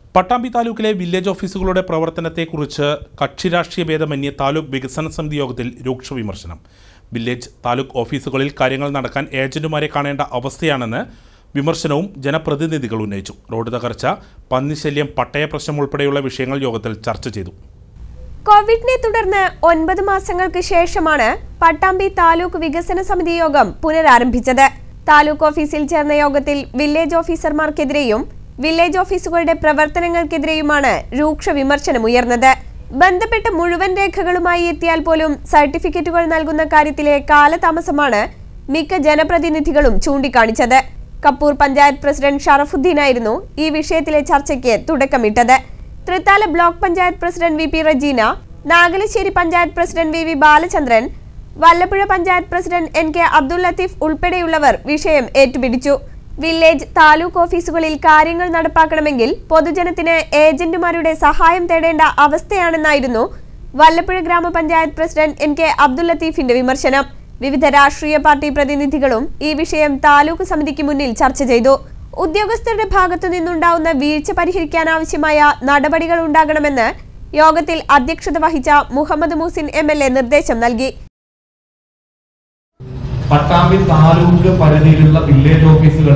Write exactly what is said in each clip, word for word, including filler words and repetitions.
പട്ടാമ്പി താലൂക്കിലെ വില്ലേജ് ഓഫീസുകളുടെ പ്രവർത്തനത്തെക്കുറിച്ച് കക്ഷിരാഷ്ട്രീയ ഭേദമന്യേ താലൂക്ക് വികസന സമിതി യോഗത്തിൽ രൂക്ഷ വിമർശനം. വില്ലേജ് താലൂക്ക് ഓഫീസുകളിൽ കാര്യങ്ങൾ നടക്കാൻ ഏജന്റുമാരെ കാണേണ്ട അവസ്ഥയാണെന്ന് വിമർശനവും ജനപ്രതിനിധികൾ ഉന്നയിച്ചു. റോഡ് തകർച്ച, പന്നിശല്യം, പട്ടയ പ്രശ്നം ഉൾപ്പെടെയുള്ള വിഷയങ്ങൾ യോഗത്തിൽ ചർച്ച ചെയ്തു. കോവിഡിനെ തുടർന്ന് ഒൻപത് മാസങ്ങൾക്ക് ശേഷമാണ് പട്ടാമ്പി താലൂക്ക് വികസന സമിതി യോഗം പുനരാരംഭിച്ചത്. താലൂക്ക് ഓഫീസിൽ ചേർന്ന യോഗത്തിൽ വില്ലേജ് ഓഫീസർമാർക്കെതിരെയും വില്ലേജ് ഓഫീസുകളുടെ പ്രവർത്തനങ്ങൾക്കെതിരെയുമാണ് രൂക്ഷ വിമർശനമുയർന്നത്. ബന്ധപ്പെട്ട മുഴുവൻ രേഖകളുമായി എത്തിയാൽ പോലും സർട്ടിഫിക്കറ്റുകൾ നൽകുന്ന കാര്യത്തിലെ കാലതാമസമാണ് മിക്ക ജനപ്രതിനിധികളും ചൂണ്ടിക്കാണിച്ചത്. കപ്പൂർ പഞ്ചായത്ത് പ്രസിഡന്റ് ഷറഫുദ്ദീനായിരുന്നു ഈ വിഷയത്തിലെ ചർച്ചയ്ക്ക് തുടക്കമിട്ടത്. Thrithala block panchayat president V P Rajeena, Nagalassery panchayat president V V Balachandran, Vallappuzha panchayat president N K Abdul Latheef ഉൾപ്പെടെയുള്ളവർ വിഷയം ഏറ്റുപിടിച്ചു. വില്ലേജ് താലൂക്ക് ഓഫീസുകളിൽ കാര്യങ്ങൾ നടപ്പാക്കണമെങ്കിൽ പൊതുജനത്തിന് ഏജന്റുമാരുടെ സഹായം തേടേണ്ട അവസ്ഥയാണെന്നായിരുന്നു Vallappuzha grama panchayat president N K Abdul ലത്തീഫിന്റെ വിമർശനം. വിവിധ രാഷ്ട്രീയ പാർട്ടി പ്രതിനിധികളും ഈ വിഷയം താലൂക്ക് സമിതിക്ക് മുന്നിൽ ചർച്ച ചെയ്തു. ഉദ്യോഗസ്ഥരുടെ ഭാഗത്തു നിന്നുണ്ടാവുന്ന വീഴ്ച പരിഹരിക്കാനാവശ്യമായ നടപടികൾ ഉണ്ടാകണമെന്ന് യോഗത്തിൽ അധ്യക്ഷത വഹിച്ച Muhammad Muhsin M L A നിർദ്ദേശം നൽകി. പട്ടാമ്പി താലൂക്ക് പരിധിയിലുള്ള വില്ലേജ് ഓഫീസുകൾ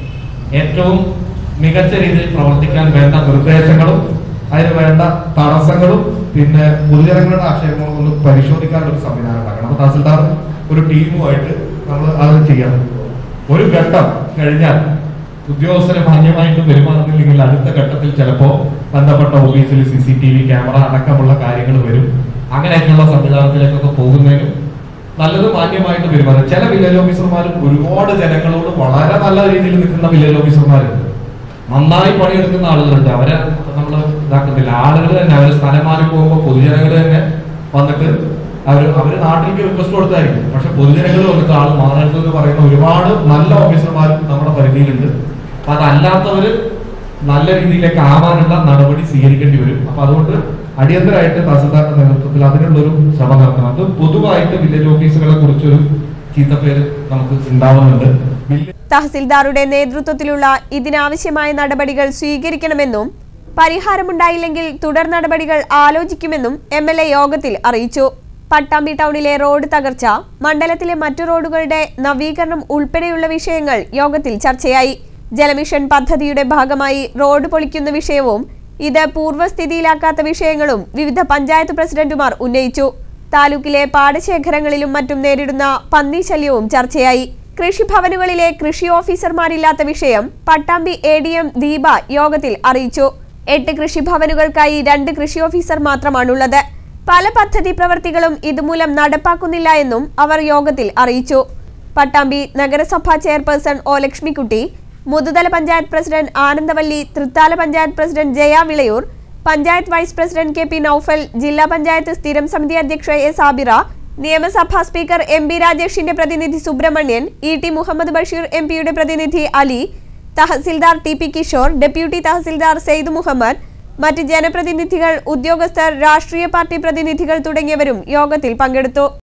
ഏറ്റവും മികച്ച രീതിയിൽ പ്രവർത്തിക്കാൻ വേണ്ട നിർദ്ദേശങ്ങളും അതിന് വേണ്ട തടസ്സങ്ങളും പിന്നെ പൊതുജനങ്ങളുടെ ആക്ഷേപങ്ങളും ഒന്ന് പരിശോധിക്കാനുള്ള ഒരു സംവിധാനം ഉണ്ടാക്കണം. അപ്പൊ തഹസിൽദാർ ഒരു ടീമുമായിട്ട് നമ്മൾ അത് ചെയ്യണം. ഒരു ഘട്ടം കഴിഞ്ഞാൽ ഉദ്യോഗസ്ഥരെ മാന്യമായിട്ട് പെരുമാറുന്നില്ലെങ്കിൽ അടുത്ത ഘട്ടത്തിൽ ചിലപ്പോൾ ബന്ധപ്പെട്ട ഓഫീസിൽ C C T V camera അടക്കമുള്ള കാര്യങ്ങൾ വരും. അങ്ങനെയൊക്കെയുള്ള സംവിധാനത്തിലേക്കൊക്കെ പോകുന്നതിനും നല്ലത് മാന്യമായിട്ട് പെരുമാറും. ചില വില്ലേജ് ഓഫീസർമാരും ഒരുപാട് ജനങ്ങളോട് വളരെ നല്ല രീതിയിൽ നിൽക്കുന്ന വില്ലേജ് ഓഫീസർമാരുണ്ട്. നന്നായി പണിയെടുക്കുന്ന ആളുകളുണ്ട്. അവരെ നമ്മൾ ഇതാക്കുന്നില്ല. ആളുകൾ തന്നെ അവര് സ്ഥലം മാറി പോകുമ്പോൾ പൊതുജനങ്ങൾ തന്നെ വന്നിട്ട് അവർ അവര് നാട്ടിലേക്ക് റിക്വസ്റ്റ് കൊടുത്തായിരിക്കും. പക്ഷെ പൊതുജനങ്ങൾ വന്നിട്ട് ആൾ മാറരുത് എന്ന് പറയുന്ന ഒരുപാട് നല്ല ഓഫീസർമാരും നമ്മുടെ പരിധിയിലുണ്ട്. അപ്പൊ അതല്ലാത്തവര് നല്ല രീതിയിലേക്ക് ആവാനുള്ള നടപടി സ്വീകരിക്കേണ്ടി വരും. അപ്പൊ അതുകൊണ്ട് അടിയന്തരമായിട്ട് തഹസിൽദാറിന്റെ നേതൃത്വത്തിൽ അതിനുള്ളൊരു ശ്രമം നടത്തണം. അത് പൊതുവായിട്ട് വില്ലേജ് ഓഫീസുകളെ കുറിച്ചൊരു ചീത്തപ്പേര് നമുക്ക് ഉണ്ടാവുന്നുണ്ട്. തഹസിൽദാറുടെ നേതൃത്വത്തിലുള്ള ഇതിനാവശ്യമായ നടപടികൾ സ്വീകരിക്കണമെന്നും പരിഹാരമുണ്ടായില്ലെങ്കിൽ തുടർ നടപടികൾ ആലോചിക്കുമെന്നും എം എൽ എ യോഗത്തിൽ അറിയിച്ചു. പട്ടാമ്പി ടൗണിലെ റോഡ് തകർച്ച, മണ്ഡലത്തിലെ മറ്റു റോഡുകളുടെ നവീകരണം ഉൾപ്പെടെയുള്ള വിഷയങ്ങൾ യോഗത്തിൽ ചർച്ചയായി. ജലമിഷൻ പദ്ധതിയുടെ ഭാഗമായി റോഡ് പൊളിക്കുന്ന വിഷയവും ഇത് പൂർവ്വസ്ഥിതിയിലാക്കാത്ത വിഷയങ്ങളും വിവിധ പഞ്ചായത്ത് പ്രസിഡന്റുമാർ ഉന്നയിച്ചു. താലൂക്കിലെ പാടശേഖരങ്ങളിലും മറ്റും നേരിടുന്ന പന്നിശല്യവും ചർച്ചയായി. കൃഷിഭവനുകളിലെ കൃഷി ഓഫീസർമാരില്ലാത്ത വിഷയം Pattambi A D M Deepa യോഗത്തിൽ അറിയിച്ചു. എട്ട് കൃഷിഭവനുകൾക്കായി രണ്ട് കൃഷി ഓഫീസർ മാത്രമാണുള്ളത്. പല പദ്ധതി പ്രവർത്തികളും ഇതുമൂലം നടപ്പാക്കുന്നില്ല എന്നും അവർ യോഗത്തിൽ അറിയിച്ചു. പട്ടാമ്പി നഗരസഭാ chairperson O Lakshmikutty, Muthuthala panchayat president Anandavalli, Thrithala panchayat president Jaya Vilayur, panchayat vice president K P Noufal, ജില്ലാ പഞ്ചായത്ത് സ്ഥിരം സമിതി അധ്യക്ഷ എ സാബിറ, നിയമസഭാ സ്പീക്കർ എം ബി രാജേഷിന്റെ പ്രതിനിധി Subramanian, E T Muhammad Basheer M പിയുടെ പ്രതിനിധി Ali, tahsildar T P Kishore, deputy tahsildar Syed Muhammad, മറ്റ് ജനപ്രതിനിധികൾ, ഉദ്യോഗസ്ഥർ, രാഷ്ട്രീയ പാർട്ടി പ്രതിനിധികൾ തുടങ്ങിയവരും യോഗത്തിൽ പങ്കെടുത്തു.